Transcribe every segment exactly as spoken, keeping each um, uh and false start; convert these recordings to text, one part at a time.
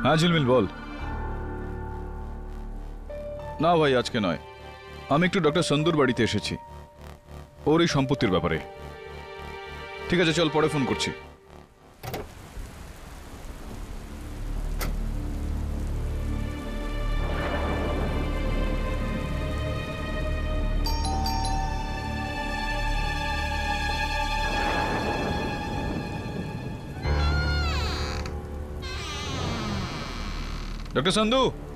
হ্যাঁ ঝিলমিল বল। না ভাই আজকে নয়, আমি একটু ডক্টর সন্দুর বাড়িতে এসেছি ওর এই সম্পত্তির ব্যাপারে। ঠিক আছে চল, পরে ফোন করছি। Doctor Sandhu,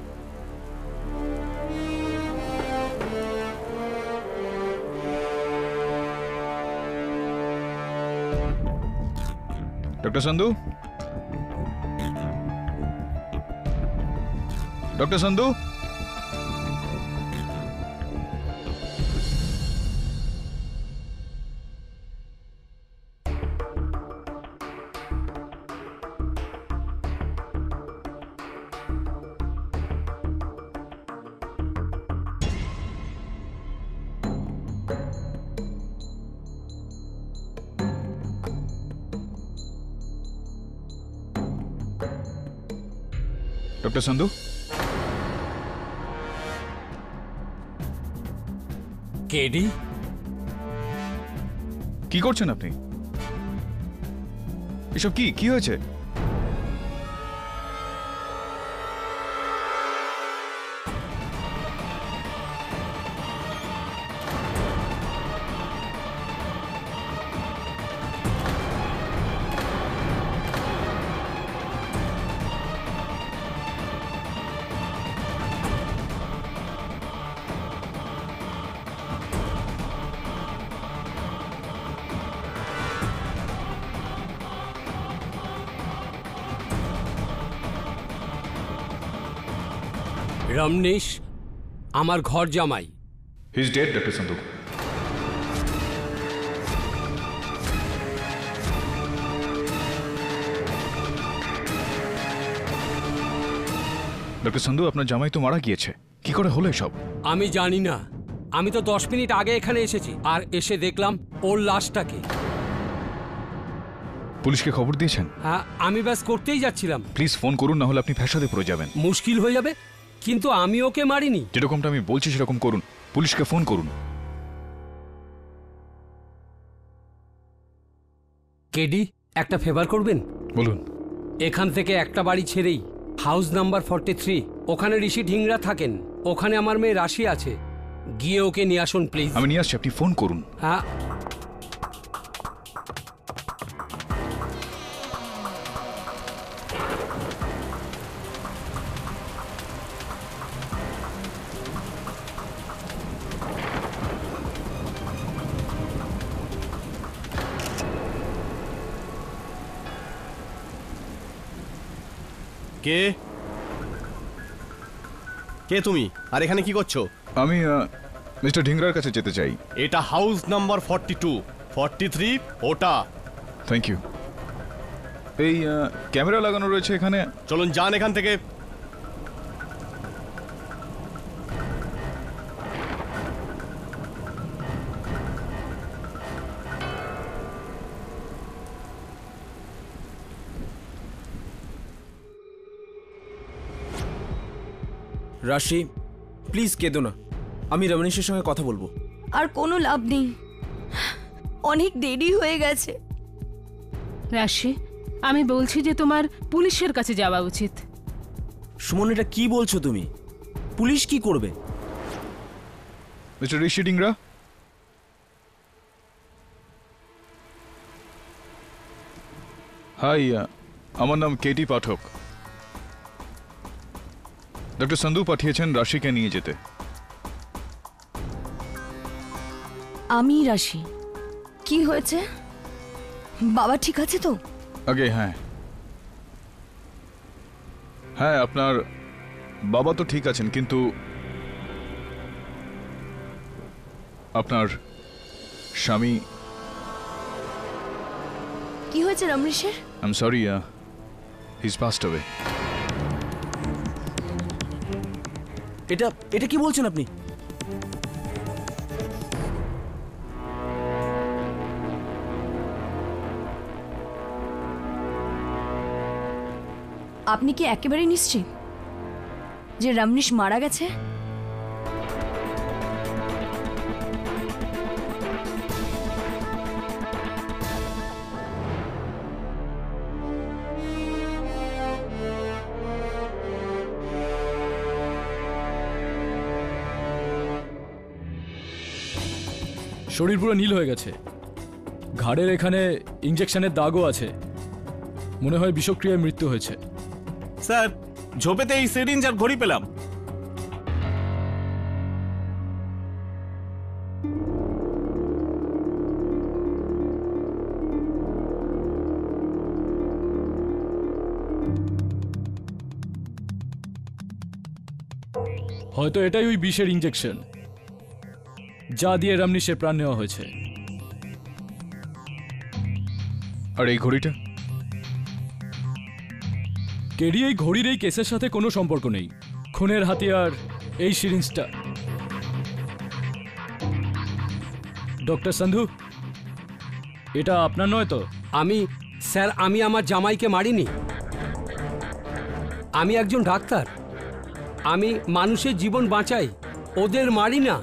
doctor Sandhu, doctor Sandhu, doctor Sandhu. KD, কি করছেন আপনি? এসব কি কি হয়েছে? রমনীশ আমার ঘর জামাই। He is dead doctor Sandhu. Doctor Sandhu, আপনার জামাই তো মারা গিয়েছে, কি করে হলো এসব? আমি জানি না, আমি তো দশ মিনিট আগে এখানে এসেছি আর এসে দেখলাম ওর লাশটাকে। পুলিশকে খবর দিয়েছেন? হ্যাঁ, আমি ব্যাস করতেই যাচ্ছিলাম। প্লিজ ফোন করুন, না হলে আপনি ফ্যাসাদে পড়ে যাবেন। মুশকিল হয়ে যাবে, কিন্তু আমি ওকে মারিনি। যেরকমটা আমি বলছি সেরকম করুন, পুলিশকে ফোন করুন। কেডি, একটা ফেভার করবেন? বলুন। এখান থেকে একটা বাড়ি ছেড়েই হাউস নাম্বার ফর্টি থ্রি, ওখানে ঋষি ঢিংরা থাকেন, ওখানে আমার মেয়ে রাশি আছে, গিয়ে ওকে নিয়ে আসুন প্লিজ। আমি নিয়ে আসছি, আপনি ফোন করুন। হ্যাঁ। কে কে তুমি, আর এখানে কি করছো? আমি মিস্টার ঢিংরার কাছে যেতে চাই। এটা house number forty two, forty three ওটা। Thank you. এই ক্যামেরা লাগানো রয়েছে এখানে। চলুন যান এখান থেকে। রাশি, প্লিজ কেঁদো না, আমি রমনীশের সঙ্গে কথা বলবো। আর কোনো লাভ নেই, অনেক দেরি হয়ে গেছে। রাশি, আমি বলছি যে তোমার পুলিশের কাছে যাওয়া উচিত। সুমন, এটা কি বলছো তুমি? পুলিশ কি করবে? মিস্টার ঋষি ঢিংরা, হাই, আমার নাম কেটি পাঠক। ডক্টর সন্দু পাঠিয়েছেন রাশিকে নিয়ে যেতে। আমি রাশি, কি হয়েছে? বাবা ঠিক আছে তো? আগে হ্যাঁ হ্যাঁ আপনার বাবা তো ঠিক আছেন, কিন্তু আপনার স্বামী। কি হয়েছে রমনীশের? I am sorry, he is passed away. এটা এটা কি বলছেন আপনি? আপনি কি একেবারে নিশ্চিত যে রমনীশ মারা গেছে? শরীর পুরো নীল হয়ে গেছে, ঘাড়ের এখানে ইঞ্জেকশনের দাগও আছে, মনে হয় বিষক্রিয়ায় মৃত্যু হয়েছে। স্যার, ঝোপেতে এই সিরিঞ্জ আর ঘড়ি পেলাম। হয়তো এটাই ওই বিষের ইঞ্জেকশন যা দিয়ে রমনীশের প্রাণ নেওয়া হয়েছে। আর এই ঘড়িটা? কেডি, এই ঘড়ির এই কেসের সাথে কোনো সম্পর্ক নেই। খুনের হাতিয়ার এই সিরিঞ্জটা। ডক্টর সন্ধু, এটা আপনার নয় তো? আমি স্যার আমি আমার জামাইকে মারিনি। আমি একজন ডাক্তার, আমি মানুষের জীবন বাঁচাই, ওদের মারি না।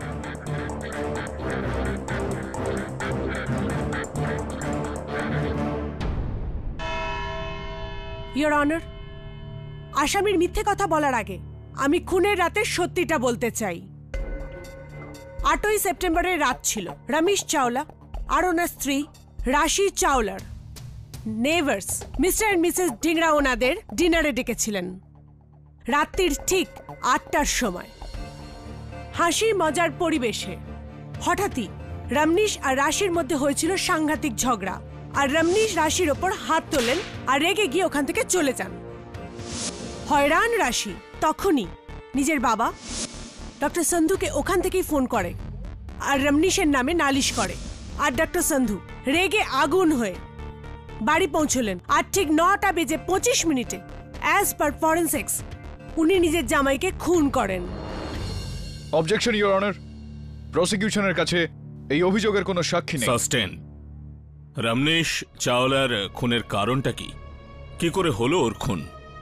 ইয়োর অনার, আসামির মিথ্যে কথা বলার আগে আমি খুনের রাতের সত্যিটা বলতে চাই। আটই সেপ্টেম্বরের রাত ছিল। রমেশ চাওলা আর ওনার স্ত্রী রাশি চাওলার neighbours mister and missus Dhingra ওনাদের ডিনারে ডেকেছিলেন রাত্রির ঠিক আটটার সময়। হাসি মজার পরিবেশে হঠাৎই রমনীশ আর রাশির মধ্যে হয়েছিল সাংঘাতিক ঝগড়া, আর রমনীশ রাশির ওপর হাত তোলেন আর রেগে গিয়ে ওখান থেকে চলে যান। হয়রান রাশি তখনই নিজের বাবা ডক্টর সন্ধুকে ওখান থেকেই ফোন করে আর রমনীশের নামে নালিশ করে। আর ডক্টর সন্ধু রেগে আগুন হয়ে বাড়ি পৌঁছলেন। আর ঠিক নটা বেজে পঁচিশ মিনিটে অ্যাজ পার ফরেন্সিক্স উনি নিজের জামাইকে খুন করেন। অবজেকশন ইওর অনার, প্রসিকিউশনের কাছে এই অভিযোগের কোনো সাক্ষী নেই। সাস্টেন। রমনীশ চাওলার খুনের কারণটা কি? কি করে হলো ওর খুন?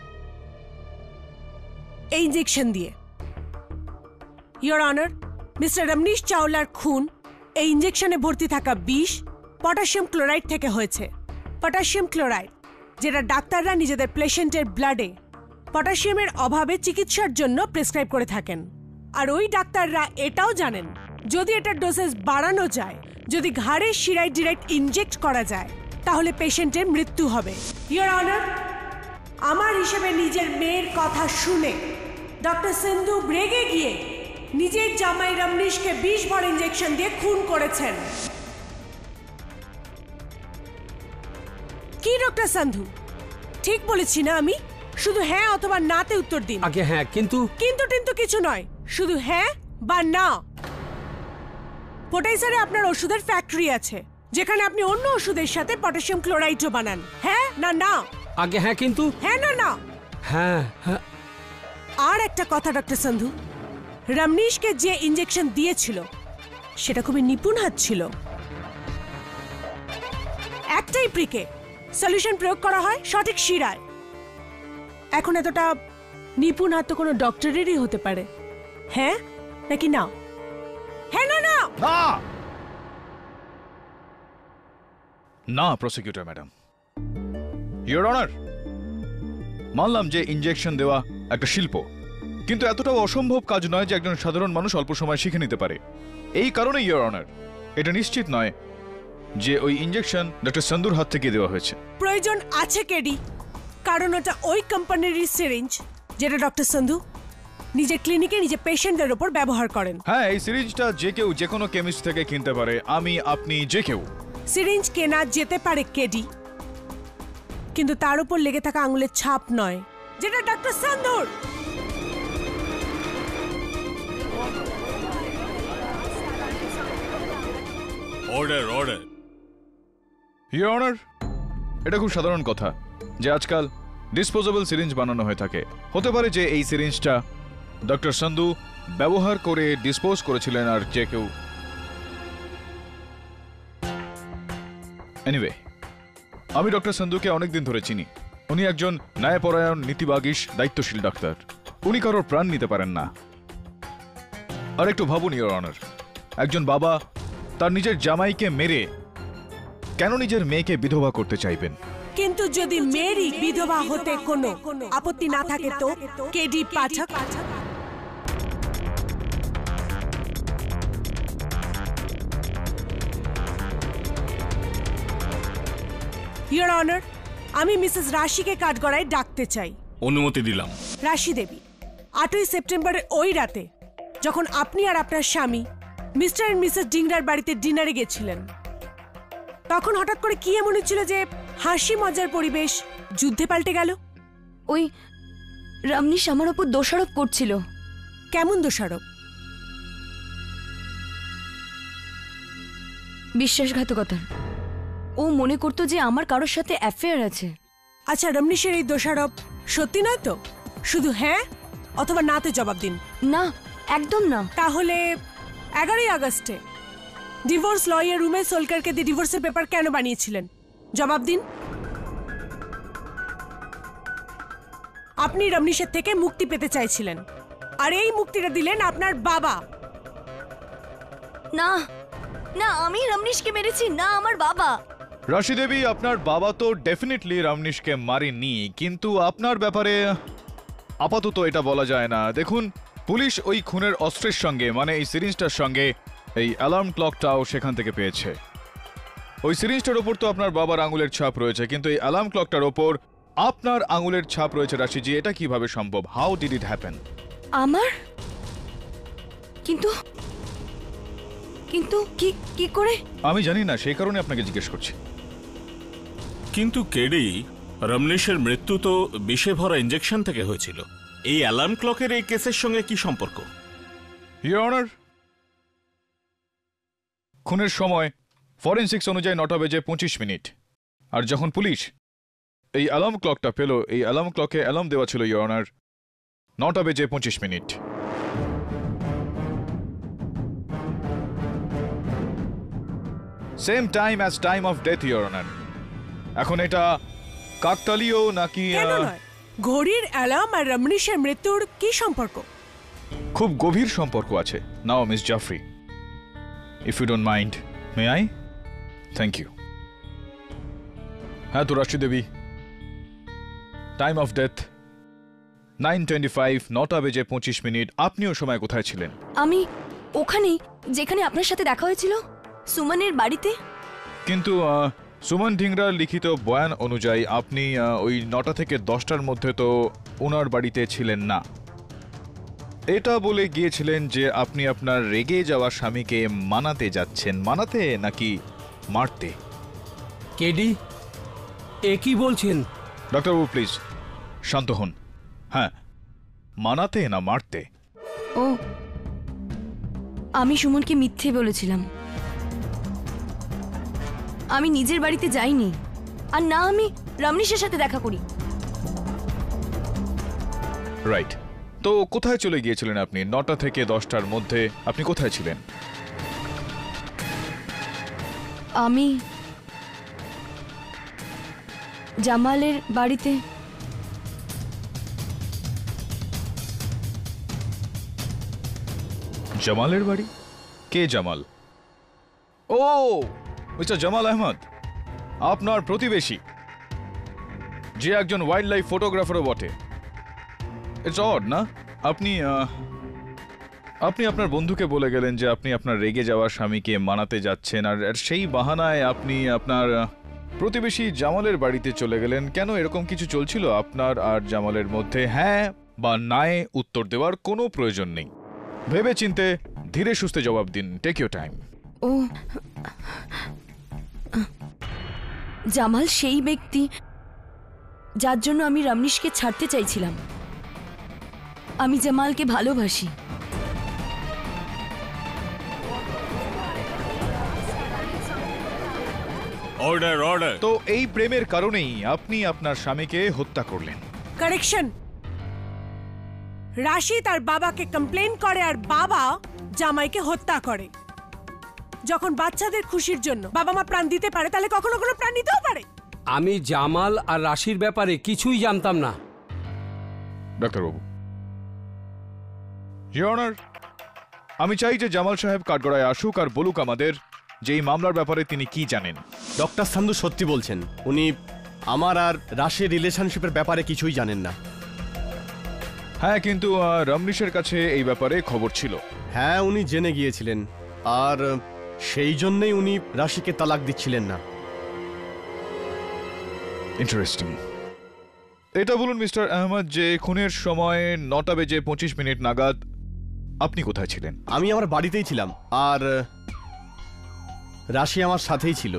এই ইঞ্জেকশন দিয়ে। ইয়োর অনার, মিস্টার রমনীশ চাওলার খুন এই ইঞ্জেকশনে ভর্তি থাকা বিষ পটাশিয়াম ক্লোরাইড থেকে হয়েছে। পটাশিয়াম ক্লোরাইড যেটা ডাক্তাররা নিজেদের পেশেন্টের ব্লাডে পটাশিয়ামের অভাবে চিকিৎসার জন্য প্রেসক্রাইব করে থাকেন। আর ওই ডাক্তাররা এটাও জানেন যদি এটার ডোসেজ বাড়ানো যায়, যদি ঘাড়ের শিরায় ডিরেক্ট ইনজেক্ট করা যায়, তাহলে পেশেন্টের মৃত্যু হবে। ইয়োর অনার, আমার হিসেবে নিজের মেয়ের কথা শুনে ডক্টর সিন্ধু রেগে গিয়ে নিজের জামাই রমনীশকে বিষ ভর ইঞ্জেকশন দিয়ে খুন করেছেন। কি ডক্টর সন্ধু, ঠিক বলেছি না আমি? শুধু হ্যাঁ অথবা নাতে উত্তর দিন। আগে হ্যাঁ, কিন্তু কিন্তু কিন্তু কিছু নয়, শুধু হ্যাঁ বা না। পোটাইসারে আপনার ওষুধের ফ্যাক্টরি আছে যেখানে আপনি অন্য ওষুধের সাথে পটাশিয়াম ক্লোরাইডও বানান। হ্যাঁ না না? আগে হ্যাঁ, কিন্তু হ্যাঁ না না? হ্যাঁ হ্যাঁ। আর একটা কথা ডক্টর সন্ধু, রমনীশকে যে ইঞ্জেকশন দিয়েছিল সেটা খুবই নিপুণ হাত ছিল। একটাই প্রিকে সলিউশন প্রয়োগ করা হয় সঠিক শিরায়। এখন এতটা নিপুণ হাত তো কোনো ডক্টরেরই হতে পারে। হ্যাঁ নাকি না? হ্যাঁ না না? না না প্রসিকিউটর ম্যাডাম। ইওর অনার, মানলাম যে ইনজেকশন দেওয়া একটা শিল্প, কিন্তু এতটাও অসম্ভব কাজ নয় যে একজন সাধারণ মানুষ অল্প সময় শিখে নিতে পারে। এই কারণে ইওর অনার, এটা নিশ্চিত নয় যে ওই ইনজেকশন ডক্টর সন্ধুর হাত থেকে দেওয়া হয়েছে। প্রয়োজন আছে কেডি, কারণ ওটা ওই কোম্পানির সিরিঞ্জ যেটা ডক্টর সন্ধু নিজের ক্লিনিকে নিজের পেশেন্টদের উপর ব্যবহার করেন। হ্যাঁ, এই সিরিঞ্জটা যে কেউ যে কোনো কেমিস্ট থেকে কিনতে পারে, আমি, আপনি, যে কেউ। সিরিঞ্জ কেনা যেতে পারে কেডি, কিন্তু তার উপর লেগে থাকা আঙুলের ছাপ নয়, যেটা ডক্টর সন্ধুর। Order order. ইওর অনার, এটা খুব সাধারণ কথা যে আজকাল ডিসপোজেবল সিরিঞ্জ বানানো হয়ে থাকে। হতে পারে যে এই সিরিঞ্জটা ডক্টর সন্ধু ব্যবহার করে ডিসপোজ করেছিলেন আর যে কেউ। এনিওয়ে, আমি ডক্টর সন্ধুকে অনেকদিন ধরে চিনি। উনি একজন ন্যায়পরায়ণ, নীতিবাগীশ, দায়িত্বশীল ডাক্তার। উনি কারোর প্রাণ নিতে পারেন না। আর একটু ভাবুন ইওর অনার, একজন বাবা তার নিজের জামাইকে মেরে কেন নিজের মেয়েকে বিধবা করতে চাইবেন? কিন্তু যদি মেয়েরই বিধবা হতে কোনো আপত্তি না থাকে তো কেডি পাঠক ইওর অনার, আমি মিসেস রাশিকে কাঠগড়ায় ডাকতে চাই। অনুমতি দিলাম। রাশি দেবী, আটই সেপ্টেম্বরের ওই রাতে যখন আপনি আর আপনার স্বামী মিস্টার এন্ড মিসেস ডিংরার বাড়িতে ডিনারে গেছিলেন, তখন হঠাৎ করে কি এমন হচ্ছিল যে হাসি মজার পরিবেশ যুদ্ধে পাল্টে গেল? ওই রমনীশ আমার ওপর দোষারোপ করছিল। কেমন দোষারোপ? বিশ্বাসঘাতকতার। ও মনে করতো যে আমার কারোর সাথে অ্যাফেয়ার আছে। আচ্ছা, রমনীশের এই দোষারোপ সত্যি নয় তো? শুধু হ্যাঁ অথবা নাতে জবাব দিন। না, একদম না। তাহলে এগারোই আগস্টে ডিভোর্স লয়ার রুমে সোলকারকে দিয়ে ডিভোর্সের পেপার কেন বানিয়েছিলেন? জবাব দিন। আপনি রমনীশের থেকে মুক্তি পেতে চাইছিলেন, আর এই মুক্তিটা দিলেন আপনার বাবা। না না, আমি রমনীশকে মেরেছি না, আমার বাবা। রাশি দেবী, আপনার বাবা তো ডেফিনেটলি রমনীশকে মারেননি, কিন্তু আপনার ব্যাপারে আপাতত এটা বলা যায় না। দেখুন, পুলিশ ওই খুনের অস্ত্রের সঙ্গে, মানে এই সিরিঞ্জটার সঙ্গে এই অ্যালার্ম ক্লকটাও সেখান থেকে পেয়েছে। ওই সিরিঞ্জটার ওপর তো আপনার বাবার আঙুলের ছাপ রয়েছে, কিন্তু এই অ্যালার্ম ক্লকটার ওপর আপনার আঙুলের ছাপ রয়েছে। রাশিজি, এটা কিভাবে সম্ভব? How did it happen? আমার? কিন্তু কিন্তু কি কি করে? আমি জানি না, সেই কারণে আপনাকে জিজ্ঞেস করছি। কিন্তু কেডি, রমনীশের মৃত্যু তো বিষে ভরা ইঞ্জেকশন থেকে হয়েছিল। এই অ্যালার্ম ক্লকের এই কেসের সঙ্গে কি সম্পর্ক? ইওর অনার, খুনের সময় ফরেনসিক্স অনুযায়ী নটা বেজে পঁচিশ মিনিট। আর যখন পুলিশ এই অ্যালার্ম ক্লকটা পেল, এই অ্যালার্ম ক্লকে অ্যালার্ম দেওয়া ছিল ইওর অনার নটা বেজে পঁচিশ মিনিট। Same time as time of death your honour. এখন এটা কাকতালীয় নাকি? কেন নয়? ঘড়ির অ্যালার্ম আর রমনীশের মৃত্যুর কি সম্পর্ক? খুব গভীর সম্পর্ক আছে। Now miss Jafri, if you don't mind, may I? Thank you. হ্যাঁ তো Rashi Devi, time of death nine twenty five, নটা বেজে পঁচিশ মিনিট। আপনিও সময় কোথায় ছিলেন? আমি ওখানেই, যেখানে আপনার সাথে দেখা হয়েছিল, সুমনের বাড়িতে। কিন্তু আহ, সুমন ধিংরার লিখিত বয়ান অনুযায়ী আপনি আহ, ওই নটা থেকে দশটার মধ্যে তো ওনার বাড়িতে ছিলেন না। এটা বলে গিয়েছিলেন যে আপনি আপনার রেগে যাওয়া স্বামীকে মানাতে যাচ্ছেন। মানাতে নাকি মারতে? কেডি, এ কি বলছেন? ডাক্তারবাবু প্লিজ শান্ত হন। হ্যাঁ, মানাতে না মারতে? ও, আমি সুমনকে মিথ্যে বলেছিলাম। আমি নিজের বাড়িতে যাইনি, আর না আমি রমনীশের সাথে দেখা করি। রাইট। তো কোথায় চলে গিয়েছিলেন আপনি নটা থেকে দশটার মধ্যে? আপনি কোথায় ছিলেন? আমি জামালের বাড়িতে। জামালের বাড়ি? কে জামাল? ও, মিস্টার জামাল আহমদ, আপনার প্রতিবেশী, যে একজন ওয়াইল্ড লাইফ ফটোগ্রাফারও বটে। ইটস অড না? আপনি আহ, আপনি আপনার বন্ধুকে বলে গেলেন যে আপনি আপনার রেগে যাওয়া স্বামীকে মানাতে যাচ্ছেন, আর সেই বাহানায় আপনি আপনার আহ, প্রতিবেশী জামালের বাড়িতে চলে গেলেন। কেন? এরকম কিছু চলছিল আপনার আর জামালের মধ্যে? হ্যাঁ বা নায়ে উত্তর দেওয়ার কোনো প্রয়োজন নেই। ভেবে চিনতে ধীরে সুস্থে জবাব দিন। Take your time. ও, জামাল সেই ব্যক্তি যার জন্য আমি রমনীশকে ছাড়তে চাইছিলাম। আমি জামালকে ভালোবাসি। Order, order. তো এই প্রেমের কারণেই আপনি আপনার স্বামীকে হত্যা করলেন? কারেকশন। রাশি তার বাবাকে কমপ্লেন করে আর বাবা জামাইকে হত্যা করে। যখন বাচ্চাদের খুশির জন্য বাবা মা প্রাণ দিতে পারে, তাহলে কখনো কোনো প্রাণ নিতেও পারে। আমি জামাল আর রাশির ব্যাপারে কিছুই জানতাম না। ডাক্তারবাবু, ইওর অনার, আমি চাই যে জামাল সাহেব কাঠগড়ায় আসুক আর বলুক আমাদের যে এই মামলার ব্যাপারে তিনি কি জানেন। ডক্টর সান্ধু সত্যি বলছেন, উনি আমার আর রাশির রিলেশনশিপের ব্যাপারে কিছুই জানেন না। হ্যাঁ, কিন্তু আহ, রমনীশের কাছে এই ব্যাপারে খবর ছিল। হ্যাঁ, উনি জেনে গিয়েছিলেন, আর সেই জন্যই উনি রাশিকে তালাক দিচ্ছিলেন না। ইন্টারেস্টিং। এটা বলুন মিস্টার আহমদ, যে খুনের সময় নটা বেজে পঁচিশ মিনিট নাগাদ আপনি কোথায় ছিলেন? আমি আমার বাড়িতেই ছিলাম, আর রাশি আমার সাথেই ছিল।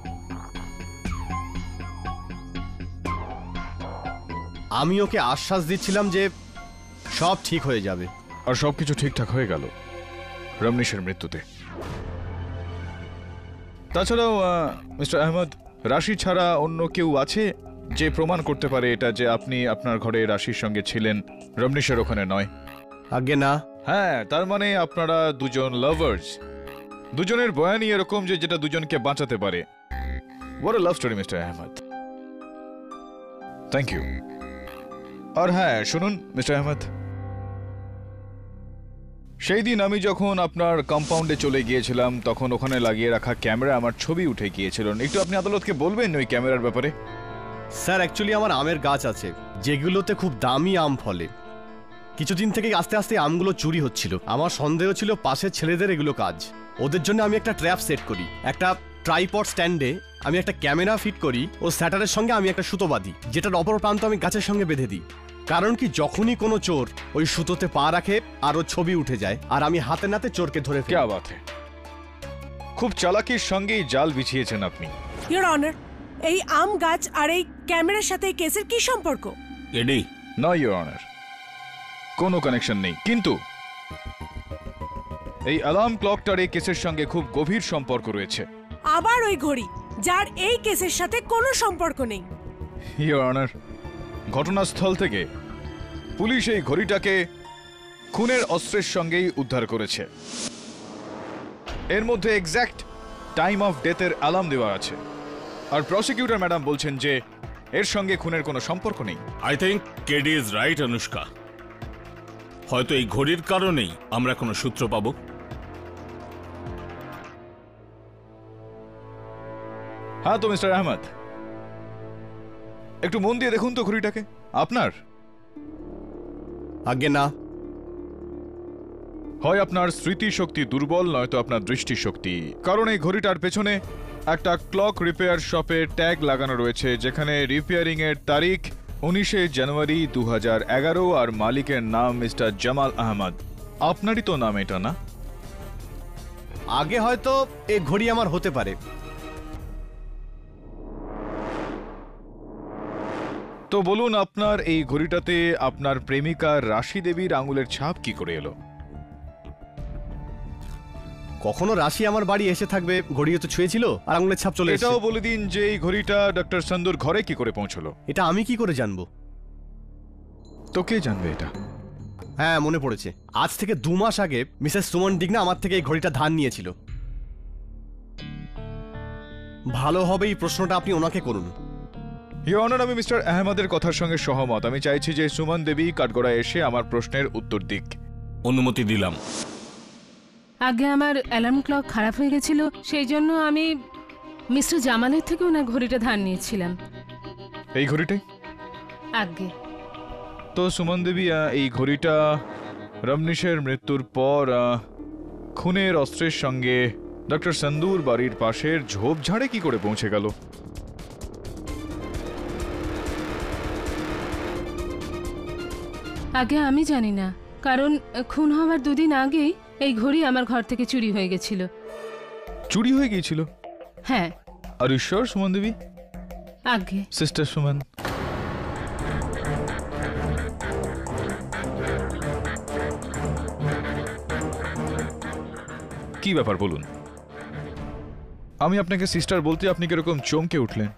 আমি ওকে আশ্বাস দিচ্ছিলাম যে সব ঠিক হয়ে যাবে। আর সবকিছু ঠিকঠাক হয়ে গেল রমনীশের মৃত্যুতে। তাছাড়াও মিস্টার আহমদ, রাশি ছাড়া অন্য কেউ আছে যে প্রমাণ করতে পারে এটা যে আপনি আপনার ঘরে রাশির সঙ্গে ছিলেন, রমনীশের ওখানে নয়? আগে না। হ্যাঁ, তার মানে আপনারা দুজন লাভার্স। দুজনের বয়ানই এরকম যে যেটা দুজনকে বাঁচাতে পারে। What a love story mister Ahmad. Thank you. আর হ্যাঁ শুনুন মিস্টার আহমদ, সেই দিন আমি যখন আপনার কম্পাউন্ডে চলে গিয়েছিলাম তখন ওখানে লাগিয়ে রাখা ক্যামেরা আমার ছবি উঠে গিয়েছিল। একটু আপনি আদালতকে বলবেন ওই ক্যামেরার ব্যাপারে? স্যার, অ্যাকচুয়ালি আমার আমের গাছ আছে যেগুলোতে খুব দামি আম ফলে। কিছুদিন থেকে আস্তে আস্তে আমগুলো চুরি হচ্ছিল। আমার সন্দেহ ছিল পাশের ছেলেদের এগুলো কাজ। ওদের জন্য আমি একটা ট্র্যাপ সেট করি, একটা ট্রাইপড স্ট্যান্ডে আমি একটা ক্যামেরা ফিট করি, ও স্যাটারের সঙ্গে আমি একটা সুতো বাঁধি, যেটার অপর প্রান্ত আমি গাছের সঙ্গে বেঁধে দিই। কারণ কি, যখনই কোনো চোর ওই সুতোতে পা রাখে আর ও ছবি উঠে যায়, আর আমি হাতে নাতে চোরকে ধরে ফেলি। ক্যা বাত হ্যায়, খুব চালাকির সঙ্গেই জাল বিছিয়েছেন আপনি। ইওর অনার, এই আম গাছ আর এই ক্যামেরার সাথে এই কেসের কি সম্পর্ক? এডি, না ইওর অনার, কোনো কানেকশন নেই। কিন্তু এই অ্যালার্ম ক্লকটার এই কেসের সঙ্গে খুব গভীর সম্পর্ক রয়েছে। আবার ওই ঘড়ি, যার এই কেসের সাথে কোনো সম্পর্ক নেই। ইওর অনার, ঘটনাস্থল থেকে পুলিশ এই ঘড়িটাকে খুনের অস্ত্রের সঙ্গেই উদ্ধার করেছে। এর মধ্যে এক্স্যাক্ট টাইম অফ ডেথের অ্যালার্ম দেওয়া আছে। আর প্রসিকিউটর ম্যাডাম বলছেন যে এর সঙ্গে খুনের কোনো সম্পর্ক নেই। I think KD is right Anushka. হয়তো এই ঘড়ির কারণেই আমরা কোনো সূত্র পাবো। হ্যাঁ তো মিস্টার আহমদ, একটু মন দিয়ে দেখুন তো ঘড়িটাকে। আপনার আগে না। হয় আপনার স্মৃতিশক্তি দুর্বল, নয়তো আপনার দৃষ্টিশক্তি। কারণ এই ঘড়িটার পেছনে একটা ক্লক রিপেয়ার শপের ট্যাগ লাগানো রয়েছে, যেখানে রিপেয়ারিং এর তারিখ উনিশে জানুয়ারি দু হাজার এগারো আর মালিকের নাম মিস্টার জামাল আহমদ। আপনারই তো নাম এটা, না? আগে হয়তো এই ঘড়ি আমার হতে পারে। তো বলুন, আপনার এই ঘড়িটাতে আপনার প্রেমিকা রাশি দেবীর আঙুলের ছাপ কি করে এলো? কখনো রাশি আমার বাড়ি এসে থাকবে, ঘড়িও তো ছুঁয়েছিল আর আঙুলের ছাপ চলে এসেছে। এটাও বলে দিন যে এই ঘড়িটা ডক্টর সন্দুর ঘরে কি করে পৌঁছলো? এটা আমি কি করে জানবো? তো কে জানবে এটা? হ্যাঁ, মনে পড়েছে। আজ থেকে দু মাস আগে মিসেস সুমন ডিগনা আমার থেকে এই ঘড়িটা ধার নিয়েছিল। ভালো হবে এই প্রশ্নটা আপনি ওনাকে করুন। ইওর অনার, আমি মিস্টার আহমদের কথার সঙ্গে সহমত। আমি চাইছি যে সুমন দেবী কাঠগড়ায় এসে আমার প্রশ্নের উত্তর দিক। অনুমতি দিলাম। আগে আমার অ্যালার্ম ক্লক খারাপ হয়ে গেছিল, সেই জন্য আমি মিস্টার জামালের থেকে ওনার ঘড়িটা ধার নিয়েছিলাম। এই ঘড়িটাই আগে তো সুমন দেবী, আহ, এই ঘড়িটা রমনীশের মৃত্যুর পর আহ, খুনের অস্ত্রের সঙ্গে ডক্টর সন্দুর বাড়ির পাশের ঝোপঝাড়ে কি করে পৌঁছে গেল? আগে আমি জানি না, কারণ খুন হওয়ার দুদিন আগেই এই ঘড়ি আমার ঘর থেকে চুরি হয়ে গেছিল। চুরি হয়ে গিয়েছিল? হ্যাঁ। আর ঈশ্বর সুমন দেবী? আগে সিস্টার সুমন, কি ব্যাপার বলুন? আমি আপনাকে সিস্টার বলতে আপনি কিরকম চমকে উঠলেন?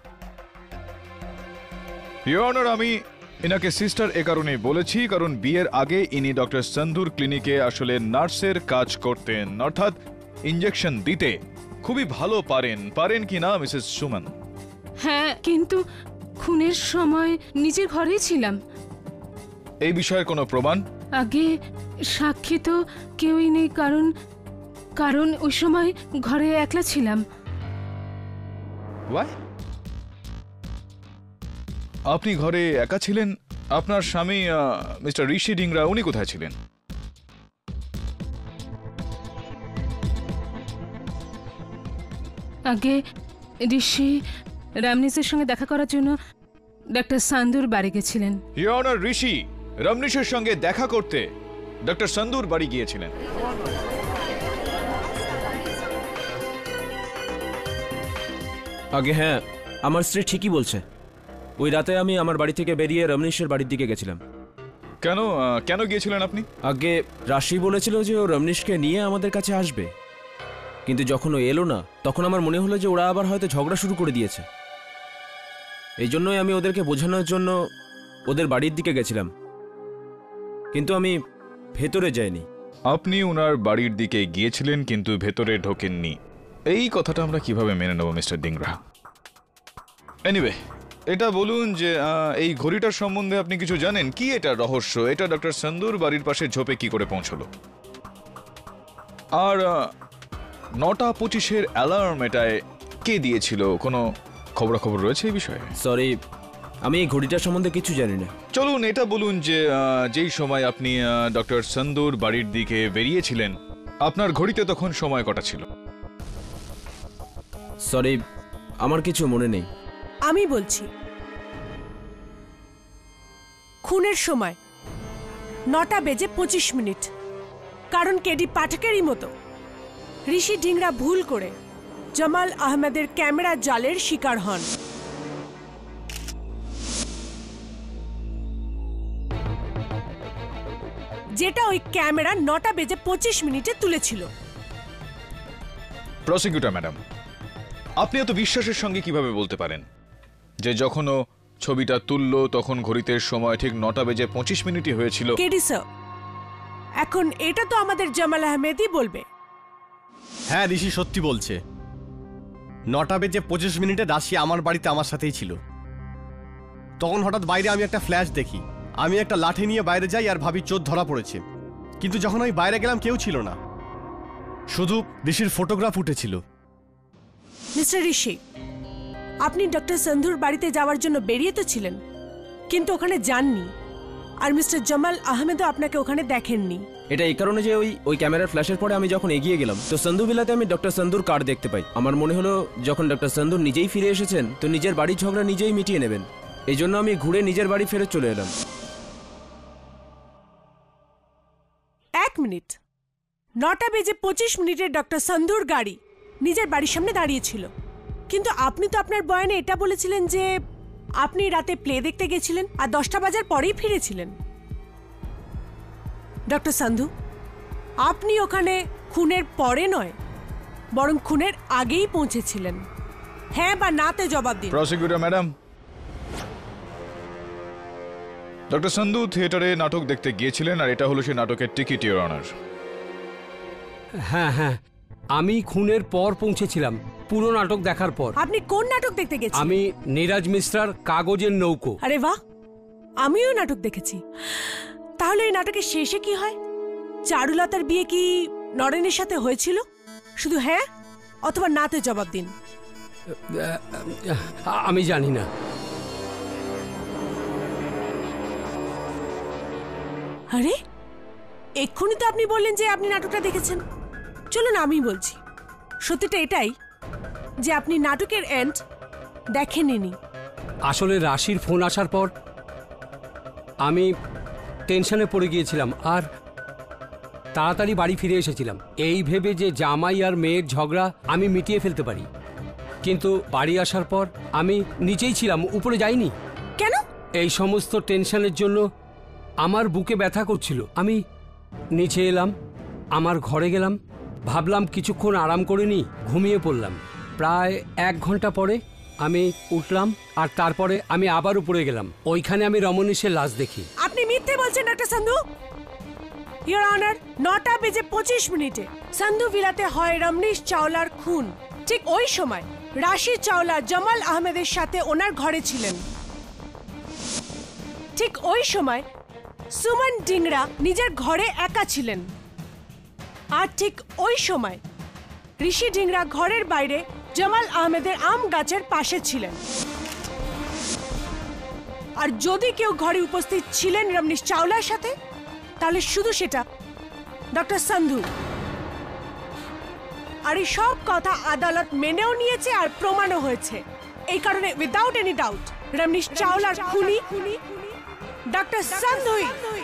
ইওর অনার, আমি ইনাকে সিস্টার এ কারণেই বলেছি কারণ বিয়ের আগে ইনি ডক্টর সন্ধুর ক্লিনিকে আসলে নার্সের কাজ করতেন, অর্থাৎ ইঞ্জেকশন দিতে খুবই ভালো পারেন। পারেন কি না মিসেস সুমন? হ্যাঁ, কিন্তু খুনের সময় নিজের ঘরেই ছিলাম। এই বিষয়ের কোনো প্রমাণ? আগে সাক্ষী তো কেউই নেই, কারণ কারণ ওই সময় ঘরে একলা ছিলাম। Why? আপনি ঘরে একা ছিলেন? আপনার স্বামী মিস্টার ঋষি ডিংরা উনি কোথায় ছিলেন? আগে ঋষি রামনিসের সঙ্গে দেখা করার জন্য ডক্টর সান্দুর বাড়ি গেছিলেন। ইওর অনার, ঋষি রমনিশের সঙ্গে দেখা করতে ডক্টর সন্দুর বাড়ি গিয়েছিলেন। আগে হ্যাঁ, আমার স্ত্রী ঠিকই বলছে। ওই রাতে আমি আমার বাড়ি থেকে বেরিয়ে রমনীশের বাড়ির দিকে গেছিলাম। কেন আহ, কেন গিয়েছিলেন আপনি? আগে রাশি বলেছিল যে ও রমনীশকে নিয়ে আমাদের কাছে আসবে, কিন্তু যখন ও এলো না তখন আমার মনে হলো যে ওরা আবার হয়তো ঝগড়া শুরু করে দিয়েছে। এই জন্যই আমি ওদেরকে বোঝানোর জন্য ওদের বাড়ির দিকে গেছিলাম, কিন্তু আমি ভেতরে যাইনি। আপনি ওনার বাড়ির দিকে গিয়েছিলেন কিন্তু ভেতরে ঢোকেননি, এই কথাটা আমরা কিভাবে মেনে নেব মিস্টার ডিংরা? এনিওয়ে, এটা বলুন যে আহ, এই ঘড়িটার সম্বন্ধে আপনি কিছু জানেন? কি এটা রহস্য? এটা ডক্টর সন্দুর বাড়ির পাশে ঝোপে কি করে পৌঁছলো? আর আহ, নটা পঁচিশের অ্যালার্ম এটায় কে দিয়েছিল? কোনো খবরাখবর রয়েছে এই বিষয়ে? সরি, আমি এই ঘড়িটার সম্বন্ধে কিছু জানি না। চলুন এটা বলুন যে আহ, যেই সময় আপনি ডক্টর সন্দুর বাড়ির দিকে বেরিয়েছিলেন আপনার ঘড়িতে তখন সময় কটা ছিল? সরি, আমার কিছু মনে নেই। আমি বলছি, খুনের সময় নটা বেজে পঁচিশ মিনিট। কারণ কেডি পাঠকেরই মতো ঋষি ডিংরা ভুল করে জামাল আহমেদের ক্যামেরা জালের শিকার হন। যেটা ওই ক্যামেরা নটা বেজে পঁচিশ মিনিটে তুলেছিল। প্রসিকিউটর ম্যাডাম, আপনি এত বিশ্বাসের সঙ্গে কিভাবে বলতে পারেন যে যখন ও ছবিটা তুললো তখন ঘড়িতে সময় ঠিক নটা বেজে পঁচিশ মিনিটই হয়েছিল? কেডি স্যার, এখন এটা তো আমাদের জামাল আহমেদই বলবে। হ্যাঁ, ঋষি সত্যি বলছে। নটা বেজে পঁচিশ মিনিটে রাশি আমার বাড়িতে আমার সাথেই ছিল। তখন হঠাৎ বাইরে আমি একটা ফ্ল্যাশ দেখি। আমি একটা লাঠি নিয়ে বাইরে যাই আর ভাবি চোর ধরা পড়েছে, কিন্তু যখন আমি বাইরে গেলাম কেউ ছিল না, শুধু ঋষির ফটোগ্রাফ উঠেছিল। মিস্টার ঋষি, আপনি ডক্টর সন্ধুর বাড়িতে যাওয়ার জন্য বেরিয়ে তো ছিলেন, কিন্তু ওখানে যাননি। আর মিস্টার জামাল আহমেদও আপনাকে ওখানে দেখেননি। এটা এই কারণে যে ওই ওই ক্যামেরার ফ্ল্যাশের পরে আমি যখন এগিয়ে গেলাম তো সন্ধু বিলাতে আমি ডক্টর সন্ধুর কার্ড দেখতে পাই। আমার মনে হলো যখন ডক্টর সন্ধু নিজেই ফিরে এসেছেন তো নিজের বাড়ির ঝগড়া নিজেই মিটিয়ে নেবেন, এই জন্য আমি ঘুরে নিজের বাড়ি ফেরত চলে এলাম। এক মিনিট, নটা বেজে পঁচিশ মিনিটে ডক্টর সন্ধুর গাড়ি নিজের বাড়ির সামনে দাঁড়িয়েছিল, কিন্তু আপনি তো আপনার বয়ানে এটা বলেছিলেন যে আপনি রাতে প্লে দেখতে গেছিলেন আর দশটা বাজার পরেই ফিরেছিলেন। ডক্টর সন্ধু, আপনি ওখানে খুনের পরে নয় বরং খুনের আগেই পৌঁছেছিলেন। হ্যাঁ বা নাতে জবাব দিন। প্রসিকিউটর ম্যাডাম, ডক্টর সন্দু থিয়েটারে নাটক দেখতে গিয়েছিলেন আর এটা হলো সেই নাটকের টিকিট, ইওর অনার। হ্যাঁ হ্যাঁ, আমি খুনের পর পৌঁছেছিলাম, পুরো নাটক দেখার পর। আপনি কোন নাটক দেখতে গেছেন? আমি নীরাজ মিশ্রার কাগজের নৌকো। আরে বাহ, আমিও নাটক দেখেছি। তাহলে এই নাটকের শেষে কি হয়? চারুলতার বিয়ে কি নরেনের সাথে হয়েছিল? শুধু হ্যাঁ অথবা নাতে জবাব দিন। আমি জানি না। আরে এক্ষুনি তো আপনি বললেন যে আপনি নাটকটা দেখেছেন। চলুন আমি বলছি, সত্যিটা এটাই যে আপনি নাটকের এন্ড দেখেননি। আসলে রাশির ফোন আসার পর আমি টেনশনে পড়ে গিয়েছিলাম আর তাড়াতাড়ি বাড়ি ফিরে এসেছিলাম এই ভেবে যে জামাই আর মেয়ের ঝগড়া আমি মিটিয়ে ফেলতে পারি। কিন্তু বাড়ি আসার পর আমি নিচেই ছিলাম, উপরে যাইনি। কেন? এই সমস্ত টেনশনের জন্য আমার বুকে ব্যথা করছিল। আমি নিচে এলাম, আমার ঘরে গেলাম, ভাবলাম কিছুক্ষণ আরাম করে নিই, ঘুমিয়ে পড়লাম। প্রায় এক ঘন্টা পরে আমি উঠলাম আর তারপরে আমি আবার উপরে গেলাম। ওইখানে আমি রমনীশের লাশ দেখি। আপনি মিথ্যে বলছেন ডক্টর সন্ধু। ইওর অনার, নটা বেজে পঁচিশ মিনিটে সন্ধু ভিলাতে হয় রমনীশ চাওলার খুন। ঠিক ওই সময় রাশি চাওলা জামাল আহমেদের সাথে ওনার ঘরে ছিলেন। ঠিক ওই সময় সুমন ডিংরা নিজের ঘরে একা ছিলেন। আর ঠিক ওই সময় ঋষি ডিংরা ঘরের বাইরে জামাল আহমেদের আম গাছের পাশে ছিলেন। আর যদি কেউ ঘরে উপস্থিত ছিলেন রমনীশ চাওলার সাথে, তাহলে শুধু সেটা ডক্টর সন্ধু। আর এই সব কথা আদালত মেনেও নিয়েছে আর প্রমাণও হয়েছে। এই কারণে উইদাউট এনি ডাউট রমনীশ চাওলার খুনি ডক্টর সন্ধুই।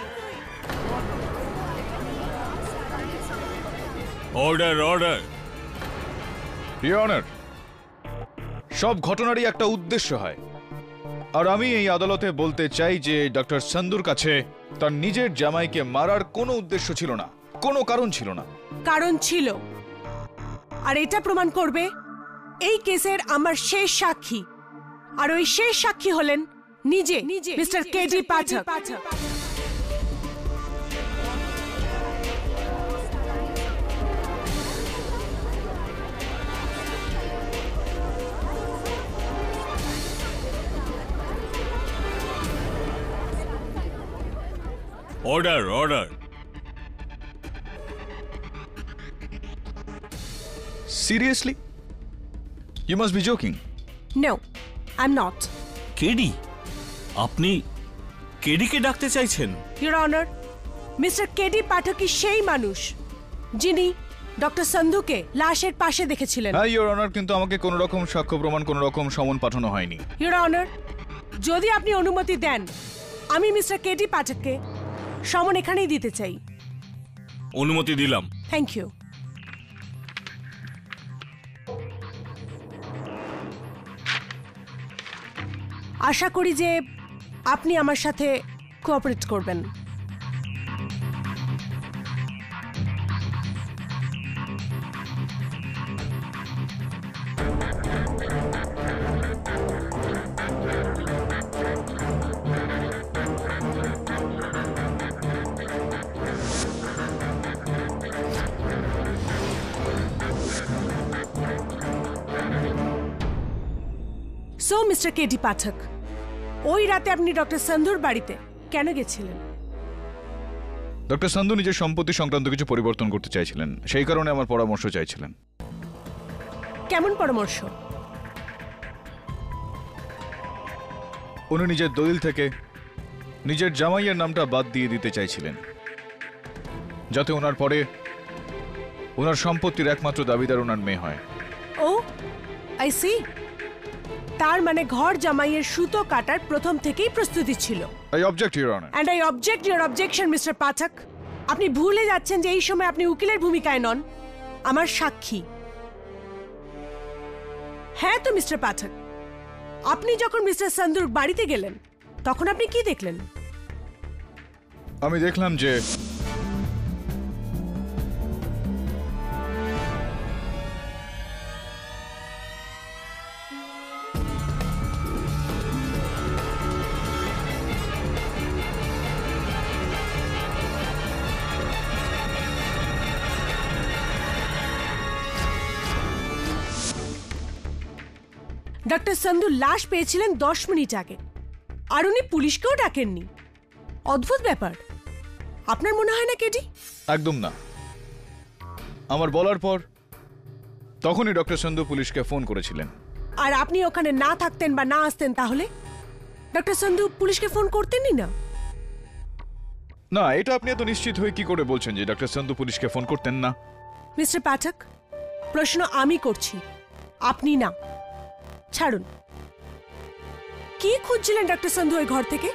অর্ডার অর্ডার ইওর অনার, সব ঘটনারই একটা উদ্দেশ্য হয়, আর আমি এই আদালতে বলতে চাই যে ডক্টর সন্ধুর কাছে তার নিজের জামাইকে মারার কোনো উদ্দেশ্য ছিল না, কোনো কারণ ছিল না। কারণ ছিল, আর এটা প্রমাণ করবে এই কেসের আমার শেষ সাক্ষী, আর ওই শেষ সাক্ষী হলেন নিজে mister KD Pathak. Order order seriously? You must be joking. No, I am not. KD, আপনি কেডিকে ডাকতে চাইছেন? ইওর অনার, মিস্টার কেডি পাঠকই সেই মানুষ যিনি ডক্টর সন্ধুকে লাশের পাশে দেখেছিলেন। হ্যাঁ ইওর অনার, কিন্তু আমাকে কোনো রকম সাক্ষ্য প্রমাণ, কোনো রকম সমন পাঠানো হয়নি। ইওর অনার, যদি আপনি অনুমতি দেন, আমি মিস্টার কেডি পাঠককে সমন এখানেই দিতে চাই। অনুমতি দিলাম। Thank you. আশা করি যে আপনি আমার সাথে কোঅপারেট করবেন। সো মিস্টার কেডি পাঠক, ওই রাতে আপনি ডক্টর সন্ধুর বাড়িতে কেন গেছিলেন? ডক্টর সন্ধু নিজের সম্পত্তি সংক্রান্ত কিছু পরিবর্তন করতে চাইছিলেন, সেই কারণে আমার পরামর্শ চাইছিলেন। কেমন পরামর্শ? উনি নিজের দলিল থেকে নিজের জামাইয়ের নামটা বাদ দিয়ে দিতে চাইছিলেন, যাতে ওনার পরে ওনার সম্পত্তির একমাত্র দাবিদার ওনার মেয়ে হয়। Oh I see. তার মানে ঘর জামাইয়ের সুতো কাটার প্রথম থেকেই প্রস্তুতি ছিল। I object your honour. And I object your objection mister Pathak. আপনি ভুলে যাচ্ছেন যে এই সময় আপনি উকিলের ভূমিকায় নন, আমার সাক্ষী। হ্যাঁ তো মিস্টার পাঠক, আপনি যখন মিস্টার সন্ধুর বাড়িতে গেলেন তখন আপনি কি দেখলেন? আমি দেখলাম যে ডক্টর সন্ধু লাশ পেয়েছিলেন দশ মিনিট আগে, আর উনি পুলিশকেও ডাকেননি। অদ্ভুত ব্যাপার, আপনার মনে হয় না কেডি? একদম না। আমার বলার পর তখনই ডক্টর সন্ধু পুলিশকে ফোন করেছিলেন। আর আপনি ওখানে না থাকতেন বা না আসতেন তাহলে ডক্টর সন্ধু পুলিশকে ফোন করতেনই না। না, এটা আপনি এত নিশ্চিত হয়ে কি করে বলছেন যে ডক্টর সন্ধু পুলিশকে ফোন করতেন না? মিস্টার পাঠক, প্রশ্ন আমি করছি, আপনি না। ছাড়ুন। কি খুঁজছিলেন ডক্টর সন্ধু ওই ঘর থেকে?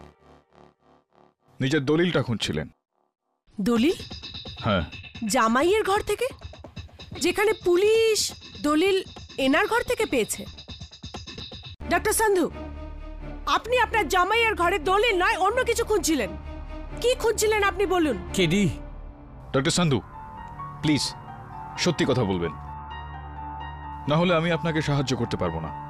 নিজের দলিলটা খুঁজছিলেন। দলিল? হ্যাঁ। জামাইয়ের ঘর থেকে, যেখানে পুলিশ দলিল এনার ঘর থেকে পেয়েছে? ডক্টর সন্ধু, আপনি আপনার জামাইয়ের ঘরে দলিল নয় অন্য কিছু খুঁজছিলেন। কি খুঁজছিলেন আপনি বলুন। কেডি। ডক্টর সন্ধু, প্লিজ সত্যি কথা বলবেন, না হলে আমি আপনাকে সাহায্য করতে পারবো না।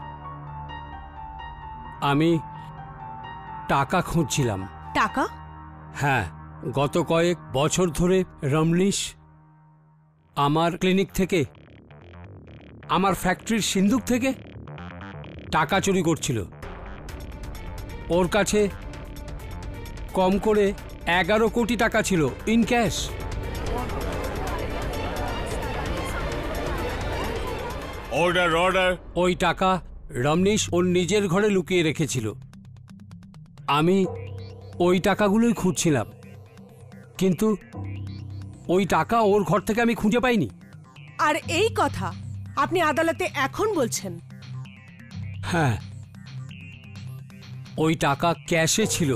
আমি টাকা খুঁজছিলাম। টাকা? হ্যাঁ, গত কয়েক বছর ধরে রমনীশ আমার ক্লিনিক থেকে আমার ফ্যাক্টরির সিন্দুক থেকে টাকা চুরি করছিল। ওর কাছে কম করে এগারো কোটি টাকা ছিল ইন ক্যাশ। অর্ডার অর্ডার ওই টাকা রমনীশ ওর নিজের ঘরে লুকিয়ে রেখেছিল। আমি ওই টাকাগুলোই খুঁজছিলাম, কিন্তু ওই টাকা ওর ঘর থেকে আমি খুঁজে পাইনি। আর এই কথা আপনি আদালতে এখন বলছেন? হ্যাঁ, ওই টাকা ক্যাশে ছিল,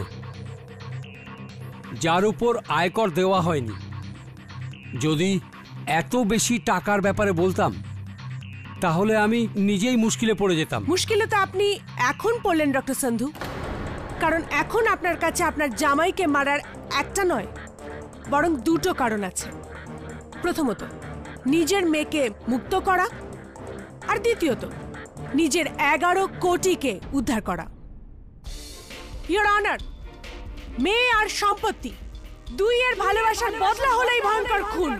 যার উপর আয়কর দেওয়া হয়নি। যদি এত বেশি টাকার ব্যাপারে বলতাম তাহলে আমি নিজেই মুশকিলে পড়ে যেতাম। মুশকিলে তো আপনি এখন পড়লেন ডক্টর সন্ধু, কারণ এখন আপনার কাছে আপনার জামাইকে মারার একটা নয় বরং দুটো কারণ আছে। প্রথমত, নিজের মেয়েকে মুক্ত করা, আর দ্বিতীয়ত নিজের এগারো কোটিকে উদ্ধার করা। ইওর অনার, মেয়ে আর সম্পত্তি দুই এর ভালোবাসার বদলা হলেই ভয়ঙ্কর খুন।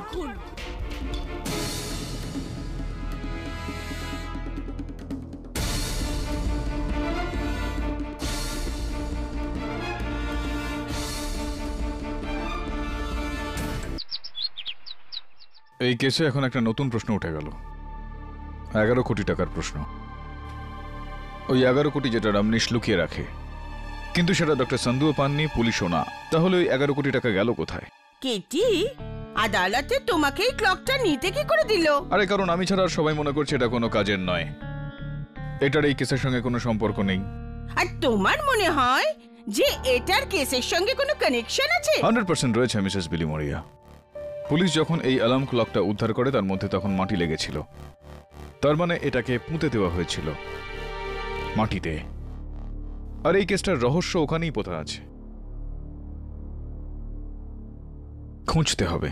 এই কেসে এখন একটা নতুন প্রশ্ন উঠে গেল, এগারো কোটি টাকার প্রশ্ন। ওই এগারো কোটি যেটা রমনীশ লুকিয়ে রাখে, কিন্তু সেটা ডক্টর সন্ধুও পাননি, পুলিশও না। তাহলে ওই এগারো কোটি টাকা গেল কোথায়? কেটি, আদালতে তোমাকে এই ক্লকটা নিতে কি করে দিল? আরে কারণ আমি ছাড়া আর সবাই মনে করছে এটা কোনো কাজের নয়, এটার এই কেসের সঙ্গে কোনো সম্পর্ক নেই। আর তোমার মনে হয় যে এটার কেসের সঙ্গে কোনো কানেকশন আছে? হান্ড্রেড পার্সেন্ট রয়েছে মিসেস বিলি মরিয়া। পুলিশ যখন এই অ্যালার্ম ক্লকটা উদ্ধার করে তার মধ্যে তখন মাটি লেগেছিল, তার মানে এটাকে পুঁতে দেওয়া হয়েছিল মাটিতে। আর এই কেসটার রহস্য ওখানেই পোতা আছে, খুঁজতে হবে।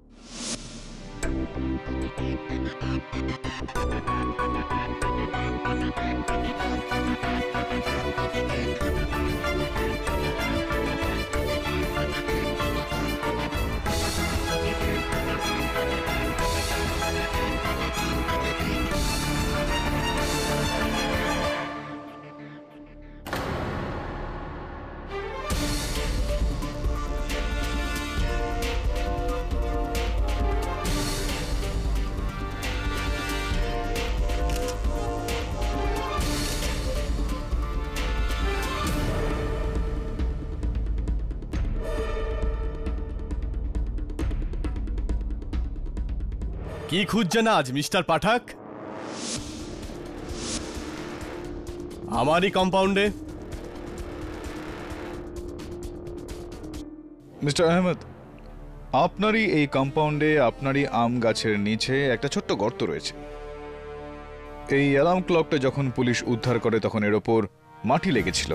কি খুঁজছেন আজ মিস্টার পাঠক? আমারই কম্পাউন্ডে। মিস্টার আহমেদ, আপনারই এই কম্পাউন্ডে আপনারই আম গাছের নিচে একটা ছোট্ট গর্ত রয়েছে। এই অ্যালার্ম ক্লকটা যখন পুলিশ উদ্ধার করে তখন এর ওপর মাটি লেগেছিল।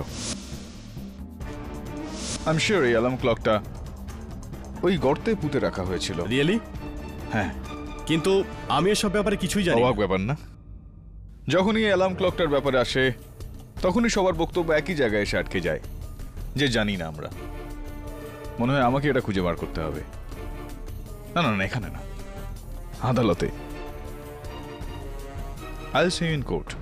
আই এম শিওর এই অ্যালার্ম ক্লকটা ওই গর্তে পুঁতে রাখা হয়েছিল। রিয়েলি? হ্যাঁ। কিন্তু আমি এসব ব্যাপারে কিছুই জানি না। অবাক ব্যাপার না? যখনই অ্যালার্ম ক্লকটার ব্যাপারে আসে তখনই সবার বক্তব্য একই জায়গায় এসে আটকে যায়, যে জানি না আমরা। মনে হয় আমাকে এটা খুঁজে বার করতে হবে। না না না, এখানে না, আদালতে। I'll see you in court.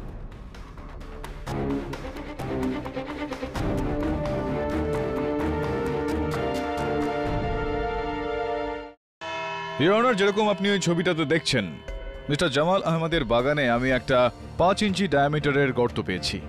Your Honor, যেরকম আপনি ওই ছবিটাতে দেখছেন, মিস্টার জামাল আহমদের বাগানে আমি একটা পাঁচ ইঞ্চি ডায়ামিটারের গর্ত পেয়েছি,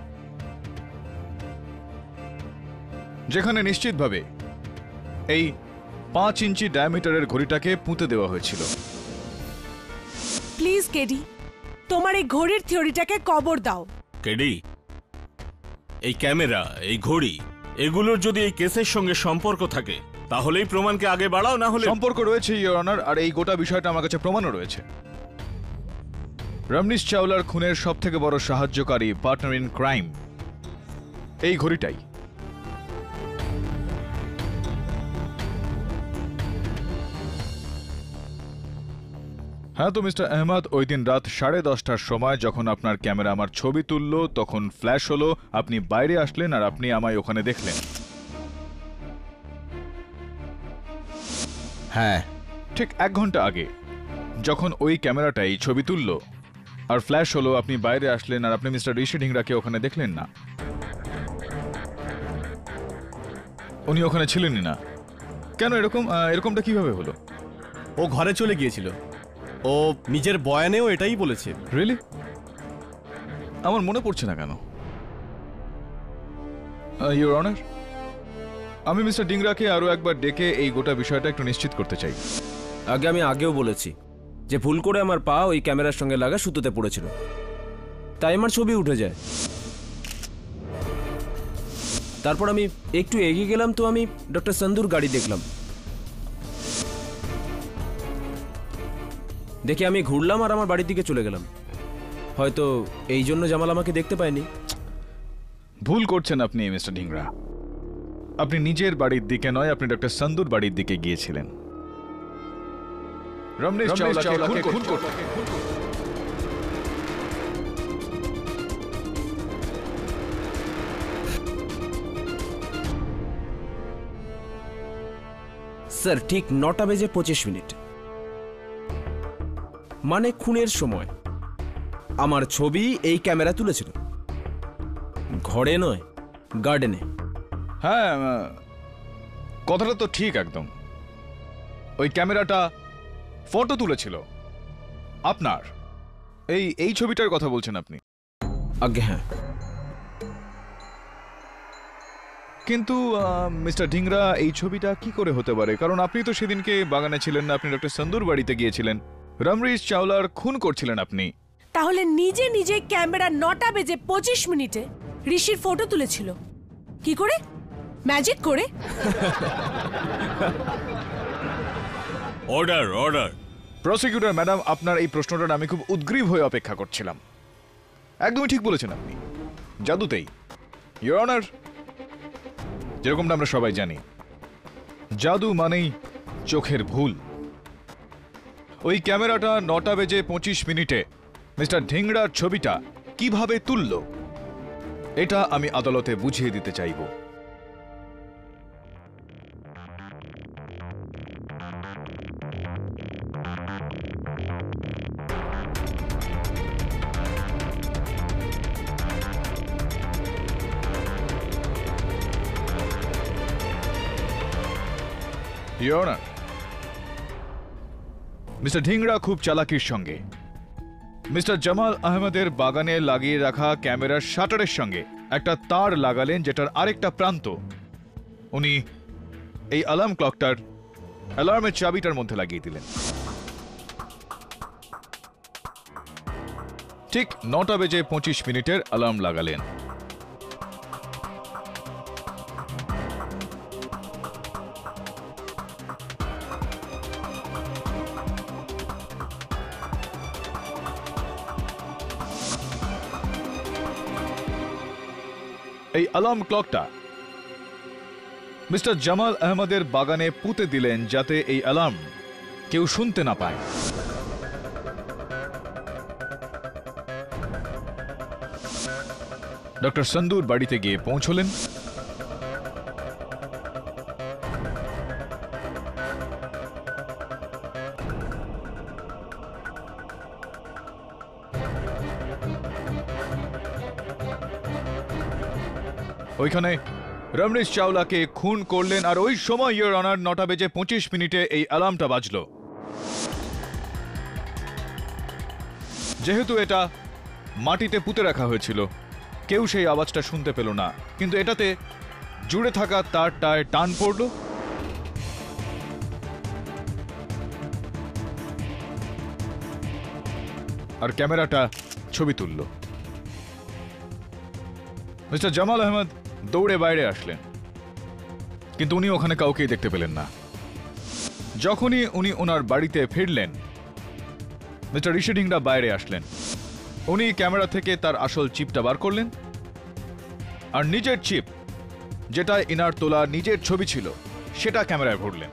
যেখানে নিশ্চিতভাবে এই পাঁচ ইঞ্চি ডায়ামিটারের ঘড়িটাকে পুঁতে দেওয়া হয়েছিল। প্লিজ কেডি, তোমার এই ঘড়ির থিওরিটাকে কবর দাও। কেডি, এই ক্যামেরা, এই ঘড়ি, এগুলোর যদি এই কেসের সঙ্গে সম্পর্ক থাকে তাহলেই প্রমাণকে আগে বাড়াও, না হলে। সম্পর্ক রয়েছে ইওর অনার, আর এই গোটা বিষয়টা আমার কাছে প্রমাণও রয়েছে। রমনীশ চাওলার খুনের সব থেকে বড় সাহায্যকারী, পার্টনার ইন ক্রাইম, এই ঘড়িটাই। হ্যাঁ তো মিস্টার আহমদ, ওই দিন রাত সাড়ে দশটার সময় যখন আপনার ক্যামেরা আমার ছবি তুলল তখন ফ্ল্যাশ হলো, আপনি বাইরে আসলেন আর আপনি আমায় ওখানে দেখলেন। হ্যাঁ, ঠিক এক ঘন্টা আগে যখন ওই ক্যামেরাটাই ছবি তুলল আর ফ্ল্যাশ হলো আপনি বাইরে আসলেন আর আপনি মিস্টার ঋষি ঢিংরাকে ওখানে দেখলেন না। উনি ওখানে ছিলেনই না। কেন এরকম? এরকমটা কিভাবে হলো? ও ঘরে চলে গিয়েছিল। ও নিজের বয়ানেও এটাই বলেছে। রিয়েলি? আমার মনে পড়ছে না কেন। ইওর অনার, আমি মিস্টার ডিংরাকে আরো একবার ডেকে এই গোটা বিষয়টা একটু নিশ্চিত করতে চাই। আগে আমি আগেও বলেছি যে ভুল করে আমার পা ওই ক্যামেরার সঙ্গে লাগা সুতোতে পড়েছিল, তাই আমার ছবি উঠে যায়। তারপর আমি একটু এগিয়ে গেলাম তো আমি ডক্টর সন্দুর গাড়ি দেখলাম। দেখে আমি ঘুরলাম আর আমার বাড়ির দিকে চলে গেলাম। হয়তো এই জন্য জামাল আমাকে দেখতে পায়নি। ভুল করছেন আপনি মিস্টার ঢিংরা। আপনি নিজের বাড়ির দিকে নয়, আপনি ডক্টর সন্দুর বাড়ির দিকে গিয়েছিলেন রমনেশ চাওলাকে খুন করতে। স্যার ঠিক নটা বেজে পঁচিশ মিনিট, মানে খুনের সময় আমার ছবি এই ক্যামেরা তুলেছিল। ঘরে নয়, গার্ডেনে। হ্যাঁ, কথাটা তো ঠিক একদম। ওই ক্যামেরাটা ফটো তুলেছিল আপনার। এই এই ছবিটার কথা বলছেন আপনি? আগে হ্যাঁ। কিন্তু মিস্টার ঢিংরা, এই ছবিটা কি করে হতে পারে? কারণ আপনি তো সেদিনকে বাগানে ছিলেন না, আপনি ডক্টর সন্দুর বাড়িতে গিয়েছিলেন। রমনীশ চাওলার খুন করছিলেন আপনি। তাহলে নিজে নিজে ক্যামেরা নটা বেজে পঁচিশ মিনিটে ঋষির ফটো তুলেছিল কি করে? ম্যাজিক করে? অর্ডার অর্ডার প্রসিকিউটর ম্যাডাম, আপনার এই প্রশ্নটা আমি খুব উদ্গ্রীব হয়ে অপেক্ষা করছিলাম। একদমই ঠিক বলেছেন আপনি, জাদুতেই। ইওর অনার, যেরকমটা আমরা সবাই জানি, জাদু মানেই চোখের ভুল। ওই ক্যামেরাটা নটা বেজে পঁচিশ মিনিটে মিস্টার ঢিংরার ছবিটা কিভাবে তুলল, এটা আমি আদালতে বুঝিয়ে দিতে চাইব। ইওর অনার, মিস্টার ঢিংরা খুব চালাকির সঙ্গে মিস্টার জামাল আহমেদের বাগানে লাগিয়ে রাখা ক্যামেরার শাটারের সঙ্গে একটা তার লাগালেন, যেটার আরেকটা প্রান্ত উনি এই অ্যালার্ম ক্লকটার অ্যালার্মের চাবিটার মধ্যে লাগিয়ে দিলেন। ঠিক নটা বেজে পঁচিশ মিনিটের অ্যালার্ম লাগালেন। এই অ্যালার্ম ক্লকটা মিস্টার জামাল আহমদের বাগানে পুঁতে দিলেন, যাতে এই অ্যালার্ম কেউ শুনতে না পায়। ডক্টর সন্দুর বাড়িতে গিয়ে পৌঁছলেন। ওইখানে রমনীশ চাওলাকে খুন করলেন, আর ওই সময় ইওর অনার নটা বেজে পঁচিশ মিনিটে এই অ্যালার্মটা বাজল। যেহেতু এটা মাটিতে পুঁতে রাখা হয়েছিল, কেউ সেই আওয়াজটা শুনতে পেল না, কিন্তু এটাতে জুড়ে থাকা তারটায় টান পড়ল, আর ক্যামেরাটা ছবি তুলল। মিস্টার জামাল আহমেদ দৌড়ে বাইরে আসলেন, কিন্তু উনি ওখানে কাউকেই দেখতে পেলেন না। যখনই উনি ওনার বাড়িতে ফিরলেন, মিস্টার ঋষি ঢিংরা বাইরে আসলেন। উনি ক্যামেরা থেকে তার আসল চিপটা বার করলেন, আর নিজের চিপ, যেটা ইনার তোলা নিজের ছবি ছিল, সেটা ক্যামেরায় ভরলেন।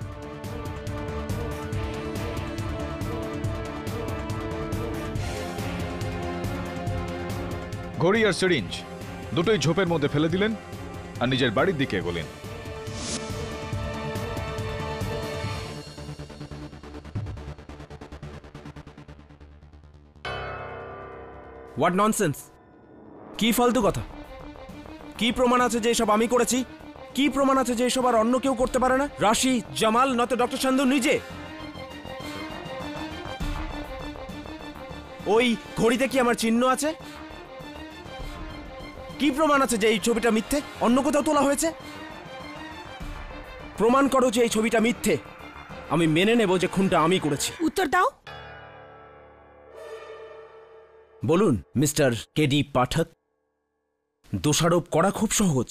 ঘড়ি আর সিরিঞ্জ দুটোই ঝোপের মধ্যে ফেলে দিলেন আর নিজের বাড়ির দিকে এগোলেন। What nonsense! কি ফালতু কথা! কি প্রমাণ আছে যে এসব আমি করেছি? কি প্রমাণ আছে যে এসব আর অন্য কেউ করতে পারে না? রাশি, জামাল, নয়তো ডক্টর সান্ধু নিজে? ওই ঘড়িতে কি আমার চিহ্ন আছে? কি প্রমাণ আছে যে এই ছবিটা মিথ্যে, অন্য কোথাও তোলা হয়েছে? প্রমাণ করো যে এই ছবিটা মিথ্যে। আমি মেনে নেব যে খুনটা আমি করেছি। উত্তর দাও। বলুন মিস্টার কেডি পাঠক। দোষারোপ করা খুব সহজ,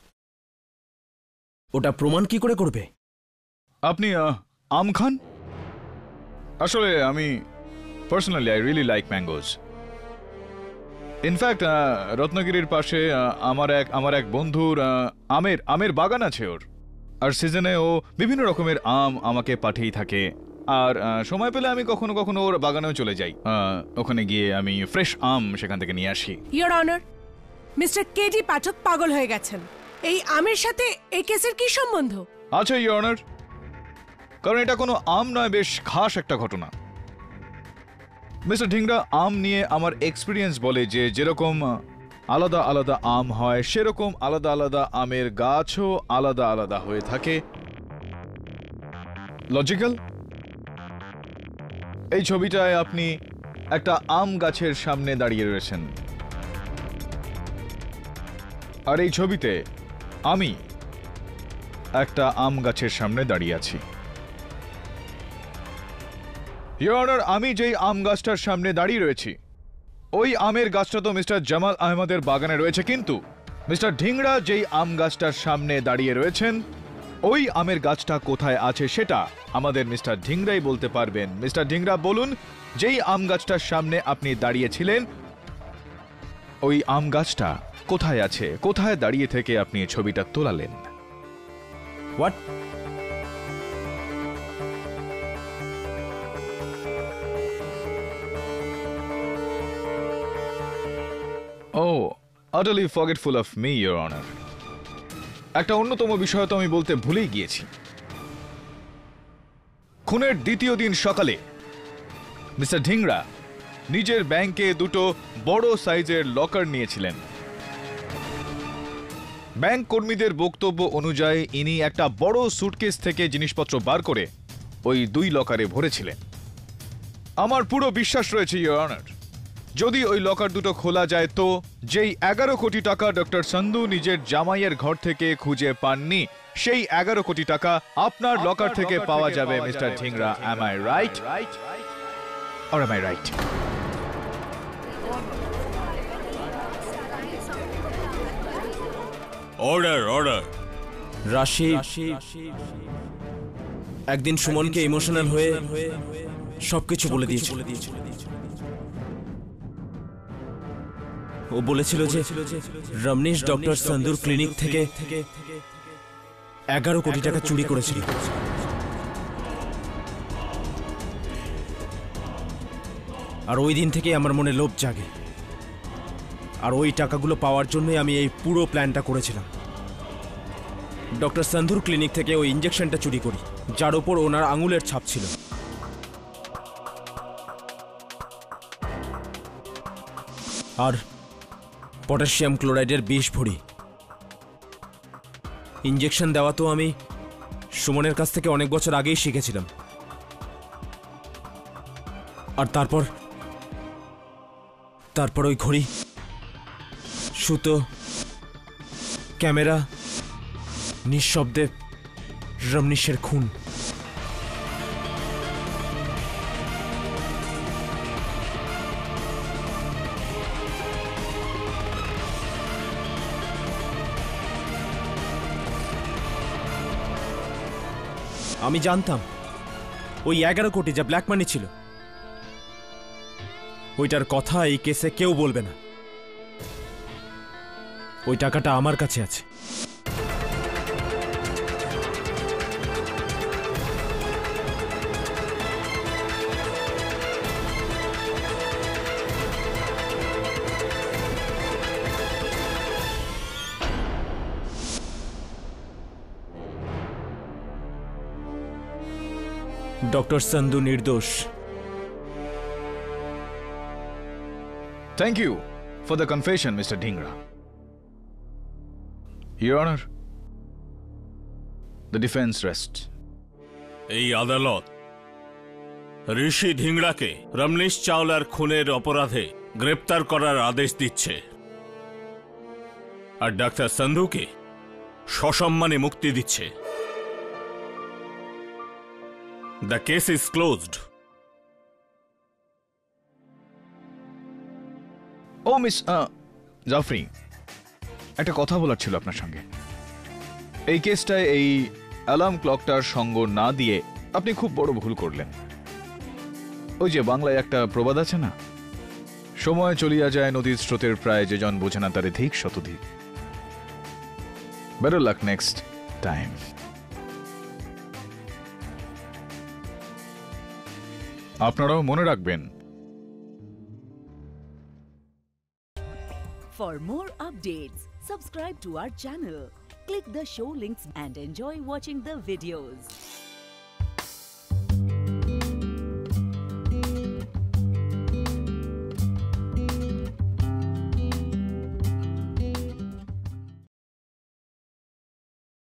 ওটা প্রমাণ কি করে করবে? আপনি আহ, আম খান? আসলে আমি personally I really like mangoes. In fact রত্নগিরির পাশে আহ, আমার এক আমার এক বন্ধুর আহ, আমের আমের বাগান আছে ওর, আর সিজনে ও বিভিন্ন রকমের আম আমাকে পাঠিয়েই থাকে। আর আহ, সময় পেলে আমি কখনো কখনো ওর বাগানেও চলে যাই, আহ, ওখানে গিয়ে আমি ফ্রেশ আম সেখান থেকে নিয়ে আসি। Your honour, mister KD Pathak পাগল হয়ে গেছেন। এই আমের সাথে এই কেসের কি সম্বন্ধ? আচ্ছা ইয়োর অনার, কারণ এটা কোনো আম নয়, বেশ খাস একটা ঘটনা। মিস্টার ঢিংরা আম নিয়ে আমার এক্সপিরিয়েন্স বলে যে যেরকম আলাদা আলাদা আম হয় সেরকম আলাদা আলাদা আমের গাছও আলাদা আলাদা হয়ে থাকে। লজিক্যাল? এই ছবিটায় আপনি একটা আম গাছের সামনে দাঁড়িয়ে রয়েছেন, আর এই ছবিতে আমি একটা আম গাছের সামনে দাঁড়িয়ে আছি। ইয়োর অনার, আমি যেই আম গাছটার সামনে দাঁড়িয়ে রয়েছি ওই আমের গাছটা তো মিস্টার জামাল আহমদের বাগানে রয়েছে, কিন্তু মিস্টার ঢিংরা যেই আম গাছটার সামনে দাঁড়িয়ে রয়েছেন ওই আমের গাছটা কোথায় আছে সেটা আমাদের মিস্টার ঢিংরাই বলতে পারবেন। মিস্টার ঢিংরা বলুন, যেই আম গাছটার সামনে আপনি দাঁড়িয়েছিলেন ওই আম গাছটা কোথায় আছে, কোথায় দাঁড়িয়ে থেকে আপনি এই ছবিটা তোলালেন? What? Oh, utterly forgetful of me, Your Honor. একটা অন্যতম বিষয় তো আমি বলতে ভুলেই গিয়েছি। খুনের দ্বিতীয় দিন সকালে মিস্টার ঢিংরা নিজের ব্যাংকে দুটো বড় সাইজের লকার নিয়েছিলেন। ব্যাংক কর্মীদের বক্তব্য অনুযায়ী ইনি একটা বড় সুটকেস থেকে জিনিসপত্র বার করে ওই দুই লকারে ভরেছিলেন। আমার পুরো বিশ্বাস রয়েছে ইয়োর অনার, যদি ওই লকার দুটো খোলা যায় তো যেই এগারো কোটি টাকা ডক্টর সন্ধু নিজের জামাইয়ের ঘর থেকে খুঁজে পাননি সেই এগারো কোটি টাকা আপনার লকার থেকে পাওয়া যাবে mister Dhingra. Am I right? Or am I right? Order order. রাশি একদিন সুমনকে ইমোশনাল হয়ে সবকিছু বলে দিয়েছিল। ও বলেছিল যে রমনীশ ডক্টর সন্ধুর ক্লিনিক থেকে এগারো কোটি টাকা চুরি করেছিল। আর ওই দিন থেকে আমার মনে লোভ জাগে, আর ওই টাকাগুলো পাওয়ার জন্যই আমি এই পুরো প্ল্যানটা করেছিলাম। ডক্টর সন্ধুর ক্লিনিক থেকে ওই ইঞ্জেকশনটা চুরি করি যার ওপর ওনার আঙুলের ছাপ ছিল। আর পটাশিয়াম ক্লোরাইডের বিষ ভরি। ইঞ্জেকশন দেওয়া তো আমি সুমনের কাছ থেকে অনেক বছর আগেই শিখেছিলাম। আর তারপর তারপর ওই ঘড়ি, সুতো, ক্যামেরা, নিঃশব্দে রমনীশের খুন। আমি জানতাম ওই এগারো কোটি যা ব্ল্যাক মানি ছিল ওইটার কথা এই কেসে কেউ বলবে না। ওই টাকাটা আমার কাছে আছে। ডক্টর সন্ধু নির্দোষ। Thank you for the confession mister Dhingra. Your honour, the defence rest. এই আদালত ঋষি ধিংড়াকে রমনীশ চাওলার খুনের অপরাধে গ্রেপ্তার করার আদেশ দিচ্ছে, আর ডাক্তার সন্ধুকে সসম্মানে মুক্তি দিচ্ছে। The case is closed. Oh miss Jafri, একটা কথা বলার ছিল আপনার সঙ্গে। এই কেসটায় এই অ্যালার্ম ক্লকটার সঙ্গ না দিয়ে আপনি খুব বড় ভুল করলেন। ওই যে বাংলায় একটা প্রবাদ আছে না, সময় চলিয়া যায় নদীর স্রোতের প্রায়, যে জন বোঝে না তারে ধিক শতধিক। Better luck next time. আপনারাও মনে রাখবেন। For more updates, subscribe to our channel, click the show links and enjoy watching the videos.